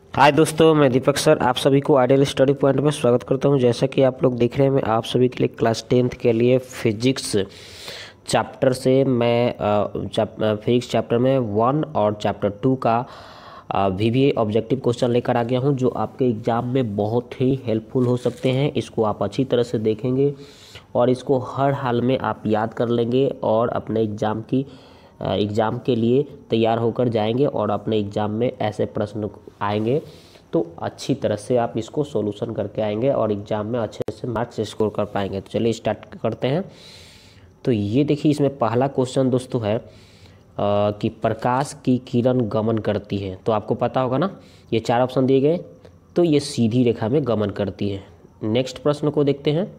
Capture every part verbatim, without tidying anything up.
हाय दोस्तों, मैं दीपक सर आप सभी को आइडियल स्टडी पॉइंट में स्वागत करता हूं। जैसा कि आप लोग देख रहे हैं, मैं आप सभी के लिए क्लास टेंथ के लिए फिजिक्स चैप्टर से मैं फिजिक्स चैप्टर में वन और चैप्टर टू का V V A objective question लेकर आ गया हूं, जो आपके एग्ज़ाम में बहुत ही हेल्पफुल हो सकते हैं। इसको आप अच्छी तरह से देखेंगे और इसको हर हाल में आप याद कर लेंगे और अपने एग्ज़ाम की एग्ज़ाम के लिए तैयार होकर जाएंगे और अपने एग्ज़ाम में ऐसे प्रश्न आएंगे तो अच्छी तरह से आप इसको सॉल्यूशन करके आएंगे और एग्ज़ाम में अच्छे से मार्क्स स्कोर कर पाएंगे। तो चलिए स्टार्ट करते हैं। तो ये देखिए, इसमें पहला क्वेश्चन दोस्तों है आ, कि प्रकाश की किरण गमन करती है। तो आपको पता होगा ना, ये चार ऑप्शन दिए गए, तो ये सीधी रेखा में गमन करती है। नेक्स्ट प्रश्न को देखते हैं।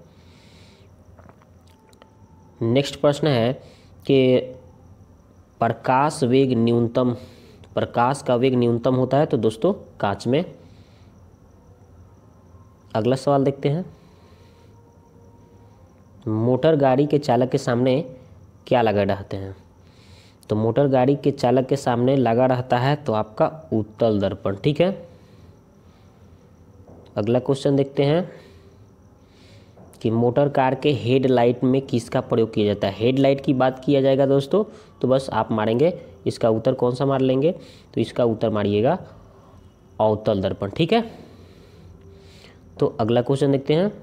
नेक्स्ट प्रश्न है कि प्रकाश वेग न्यूनतम प्रकाश का वेग न्यूनतम होता है तो दोस्तों कांच में। अगला सवाल देखते हैं। मोटर गाड़ी के चालक के सामने क्या लगा रहते हैं? तो मोटर गाड़ी के चालक के सामने लगा रहता है तो आपका उत्तल दर्पण। ठीक है, अगला क्वेश्चन देखते हैं कि मोटर कार के हेडलाइट में किसका प्रयोग किया जाता है? हेडलाइट की बात किया जाएगा दोस्तों, तो बस आप मारेंगे इसका उत्तर कौन सा मार लेंगे, तो इसका उत्तर मारिएगा अवतल दर्पण। ठीक है, तो अगला क्वेश्चन देखते हैं।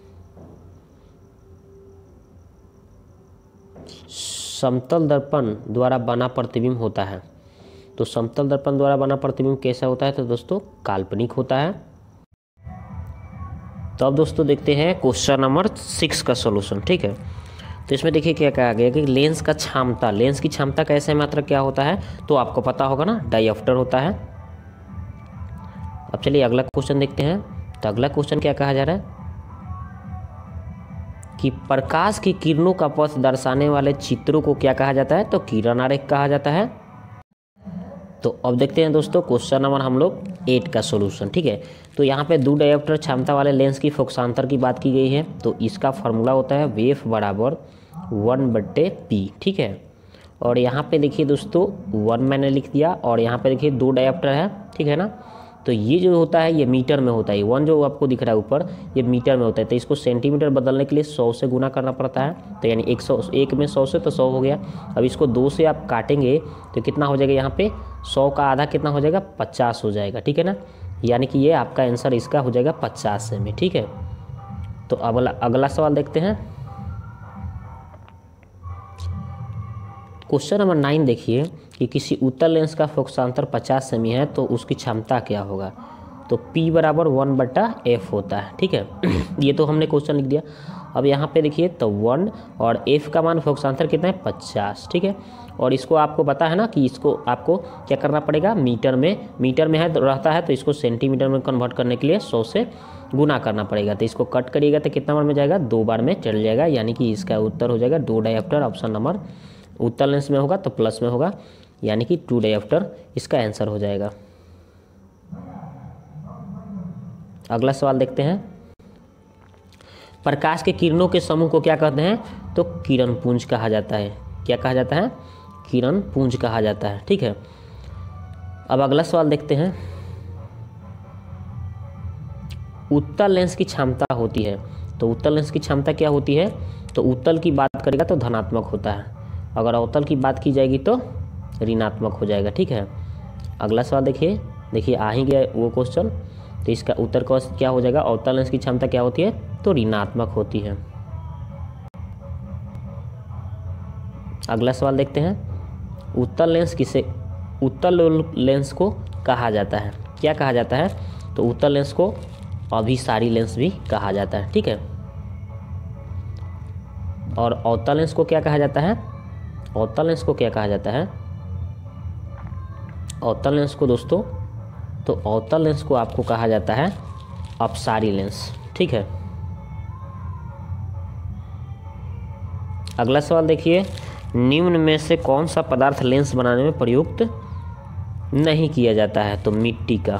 समतल दर्पण द्वारा बना प्रतिबिंब होता है, तो समतल दर्पण द्वारा बना प्रतिबिंब कैसा होता है? तो दोस्तों काल्पनिक होता है। तो अब दोस्तों देखते हैं क्वेश्चन नंबर सिक्स का सॉल्यूशन। ठीक है, तो इसमें देखिए क्या कहा गया कि लेंस का क्षमता लेंस की क्षमता का ऐसे मात्रक क्या होता है? तो आपको पता होगा ना, डायऑप्टर होता है। अब चलिए अगला क्वेश्चन देखते हैं। तो अगला क्वेश्चन क्या कहा जा रहा है कि प्रकाश की किरणों का पथ दर्शाने वाले चित्रों को क्या कहा जाता है? तो किरण आरेख कहा जाता है। तो अब देखते हैं दोस्तों क्वेश्चन नंबर हम लोग एट का सॉल्यूशन। ठीक है, तो यहाँ पे दो डायोप्टर क्षमता वाले लेंस की फोकसांतर की बात की गई है। तो इसका फॉर्मूला होता है वेफ बराबर वन बट्टे पी। ठीक है, और यहाँ पे देखिए दोस्तों वन मैंने लिख दिया और यहाँ पे देखिए दो डायोप्टर है। ठीक है ना, तो ये जो होता है ये मीटर में होता है। वन जो आपको दिख रहा है ऊपर, ये मीटर में होता है। तो इसको सेंटीमीटर बदलने के लिए सौ से गुना करना पड़ता है। तो यानी एक सौ एक में सौ से तो सौ हो गया। अब इसको दो से आप काटेंगे तो कितना हो जाएगा? यहाँ पे सौ का आधा कितना हो जाएगा? पचास हो जाएगा। ठीक है ना, यानी कि ये आपका आंसर इसका हो जाएगा पचास से में। ठीक है, तो अगला अगला सवाल देखते हैं। क्वेश्चन नंबर नाइन देखिए कि किसी उत्तल लेंस का फोकसांतर पचास सेमी है तो उसकी क्षमता क्या होगा? तो P बराबर वन बट्टा एफ होता है। ठीक है, ये तो हमने क्वेश्चन लिख दिया। अब यहाँ पे देखिए तो वन और F का मान फोकसांतर कितना है? पचास। ठीक है, और इसको आपको पता है ना कि इसको आपको क्या करना पड़ेगा? मीटर में मीटर में है तो रहता है, तो इसको सेंटीमीटर में कन्वर्ट करने के लिए सौ से गुना करना पड़ेगा। तो इसको कट करिएगा तो कितना बार में जाएगा? दो बार में चल जाएगा, यानी कि इसका उत्तर हो जाएगा दो डायोप्टर। ऑप्शन नंबर उत्तल लेंस में होगा तो प्लस में होगा, यानी कि टू डायोप्टर इसका आंसर हो जाएगा। अगला सवाल देखते हैं। प्रकाश के किरणों के समूह को क्या कहते हैं? तो किरण पुंज कहा जाता है। क्या कहा जाता है? किरण पुंज कहा जाता है। ठीक है, अब अगला सवाल देखते हैं। उत्तल लेंस की क्षमता होती है, तो उत्तल लेंस की क्षमता क्या होती है? तो उत्तल की बात करेगा तो धनात्मक होता है, अगर अवतल की बात की जाएगी तो ऋणात्मक हो जाएगा। ठीक है, अगला सवाल देखिए देखिए आ ही गया वो क्वेश्चन। तो इसका उत्तर क्या हो जाएगा? अवतल लेंस की क्षमता क्या होती है? तो ऋणात्मक होती है। अगला सवाल देखते हैं। उत्तल लेंस किसे उत्तल लेंस को कहा जाता है? क्या कहा जाता है? तो उत्तल लेंस को अभिसारी लेंस भी कहा जाता है। ठीक है, और अवतल लेंस को क्या कहा जाता है? अवतल लेंस को क्या कहा जाता है? अवतल लेंस को दोस्तों तो अवतल लेंस को आपको कहा जाता है अपसारी लेंस। ठीक है, अगला सवाल देखिए। निम्न में से कौन सा पदार्थ लेंस बनाने में प्रयुक्त नहीं किया जाता है? तो मिट्टी का।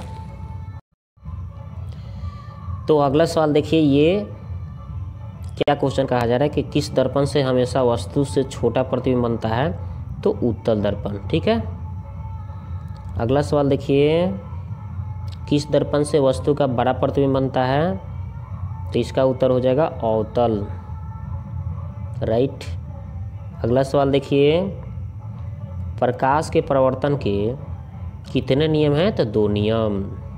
तो अगला सवाल देखिए, ये क्या क्वेश्चन कहा जा रहा है कि किस दर्पण से हमेशा वस्तु से छोटा प्रतिबिंब बनता है? तो उत्तल दर्पण। ठीक है, अगला सवाल देखिए, किस दर्पण से वस्तु का बड़ा प्रतिबिंब बनता है? तो इसका उत्तर हो जाएगा अवतल, राइट। अगला सवाल देखिए, प्रकाश के परावर्तन के कितने नियम हैं? तो दो नियम।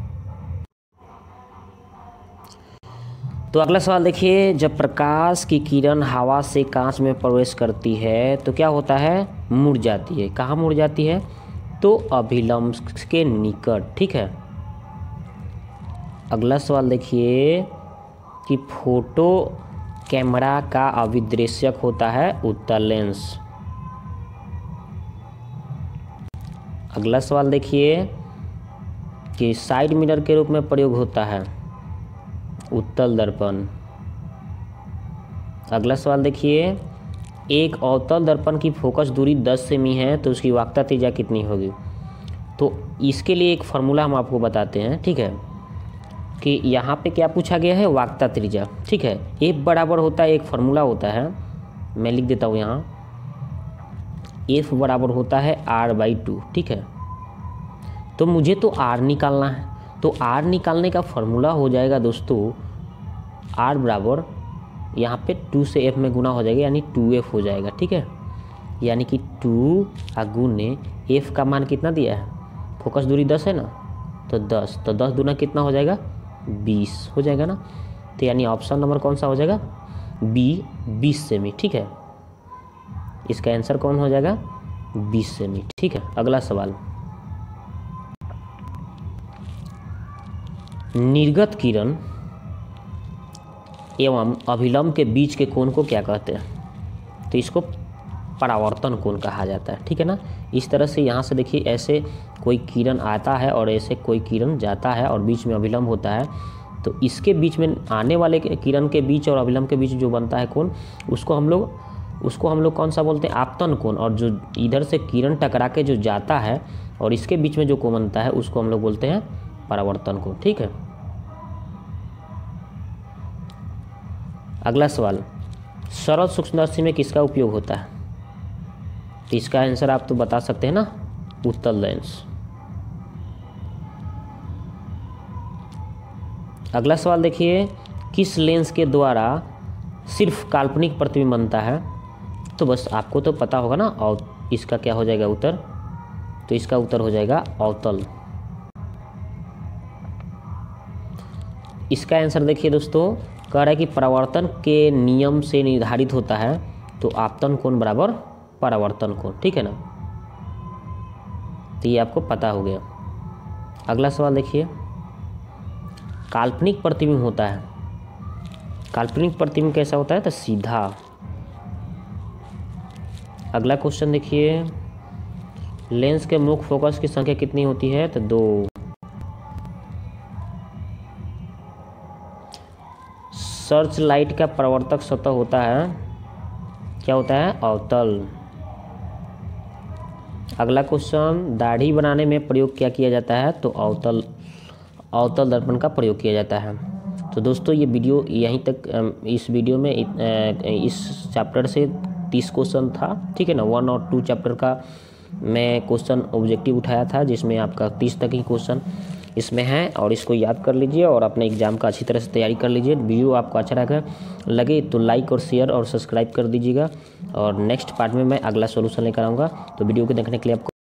तो अगला सवाल देखिए, जब प्रकाश की किरण हवा से कांच में प्रवेश करती है तो क्या होता है? मुड़ जाती है। कहाँ मुड़ जाती है? तो अभिलंब के निकट, ठीक है। अगला सवाल देखिए कि फोटो कैमरा का अभिदृश्यक होता है उत्तल लेंस। अगला सवाल देखिए कि साइड मिरर के रूप में प्रयोग होता है उत्तल दर्पण। अगला सवाल देखिए, एक अवतल दर्पण की फोकस दूरी दस सेमी है तो उसकी वाक्ता त्रिज्या कितनी होगी? तो इसके लिए एक फार्मूला हम आपको बताते हैं, ठीक है, कि यहाँ पे क्या पूछा गया है? वाक्ता त्रिज्या, ठीक है। एफ बराबर होता है, एक फार्मूला होता है, मैं लिख देता हूँ यहाँ, एफ बराबर होता है आर बाई टू, ठीक है। तो मुझे तो आर निकालना है, तो आर निकालने का फार्मूला हो जाएगा दोस्तों, आर बराबर यहाँ पे टू से एफ में गुना हो जाएगा, यानी टू एफ हो जाएगा, ठीक है। यानी कि टू गुने एफ का मान कितना दिया है? फोकस दूरी दस है ना, तो दस, तो दस दूना कितना हो जाएगा? बीस हो जाएगा ना। तो यानी ऑप्शन नंबर कौन सा हो जाएगा? बी, बीस सेमी, ठीक है। इसका आंसर कौन हो जाएगा? बीस सेमी, ठीक है। अगला सवाल, निर्गत किरण एवं अभिलंब के बीच के कोण को क्या कहते हैं? तो इसको परावर्तन कोण कहा जाता है, ठीक है ना। इस तरह से यहाँ से देखिए, ऐसे कोई किरण आता है और ऐसे कोई किरण जाता है और बीच में अभिलंब होता है, तो इसके बीच में आने वाले किरण के बीच और अभिलंब के बीच जो बनता है कोण, उसको हम लोग उसको हम लोग कौन सा बोलते हैं? आपतन कोण। और जो इधर से किरण टकरा के जो जाता है और इसके बीच में जो कोण बनता है उसको हम लोग बोलते हैं परावर्तन कोण, ठीक है। अगला सवाल, सरल सूक्ष्मदर्शी में किसका उपयोग होता है? तो इसका आंसर आप तो बता सकते हैं ना, उत्तल लेंस। अगला सवाल देखिए, किस लेंस के द्वारा सिर्फ काल्पनिक प्रतिबिंब बनता है? तो बस आपको तो पता होगा ना, और इसका क्या हो जाएगा उत्तर? तो इसका उत्तर हो जाएगा अवतल। इसका आंसर देखिए दोस्तों, कह रहा है कि परावर्तन के नियम से निर्धारित होता है, तो आपतन कोण बराबर परावर्तन कोण, ठीक है ना। तो ये आपको पता हो गया। अगला सवाल देखिए, काल्पनिक प्रतिबिंब होता है, काल्पनिक प्रतिबिंब कैसा होता है? तो सीधा। अगला क्वेश्चन देखिए, लेंस के मुख्य फोकस की संख्या कितनी होती है? तो दो। सर्च लाइट का परावर्तक सतह होता है, क्या होता है? अवतल। अगला क्वेश्चन, दाढ़ी बनाने में प्रयोग क्या किया जाता है? तो अवतल अवतल दर्पण का प्रयोग किया जाता है। तो दोस्तों ये वीडियो यहीं तक, इस वीडियो में इस चैप्टर से तीस क्वेश्चन था, ठीक है ना। वन और टू चैप्टर का मैं क्वेश्चन ऑब्जेक्टिव उठाया था, जिसमें आपका तीस तक ही क्वेश्चन इसमें है, और इसको याद कर लीजिए और अपने एग्जाम का अच्छी तरह से तैयारी कर लीजिए। वीडियो आपको अच्छा लगा लगे तो लाइक और शेयर और सब्सक्राइब कर दीजिएगा, और नेक्स्ट पार्ट में मैं अगला सॉल्यूशन लेकर आऊँगा। तो वीडियो को देखने के लिए आपको